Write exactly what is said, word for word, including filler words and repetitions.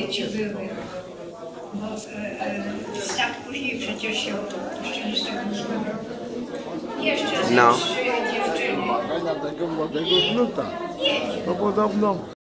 dzieci były. Bo e, e, tak później przecież się opuścili z tego roku. Jeszcze ze No. trzy dziewczyny. Uwaga na tego młodego gnuta. Jedź. To podobno